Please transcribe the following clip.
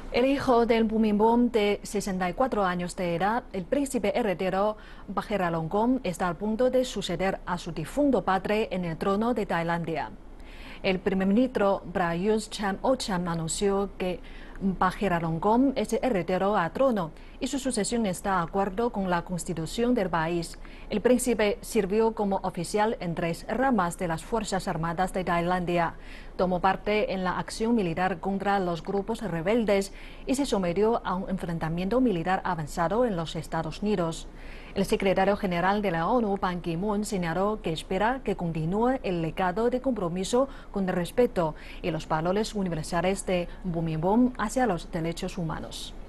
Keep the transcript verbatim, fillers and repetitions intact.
El hijo del Bhumibol, de sesenta y cuatro años de edad, el príncipe heredero Vajiralongkorn, está a punto de suceder a su difunto padre en el trono de Tailandia. El primer ministro Prayut Chan-o-cha anunció que Vajiralongkorn es el heredero al trono y su sucesión está de acuerdo con la constitución del país. El príncipe sirvió como oficial en tres ramas de las Fuerzas Armadas de Tailandia. Tomó parte en la acción militar contra los grupos rebeldes y se sometió a un enfrentamiento militar avanzado en los Estados Unidos. El secretario general de la ONU, Ban Ki-moon, señaló que espera que continúe el legado de compromiso con el respeto y los valores universales de Bhumibol hacia los derechos humanos.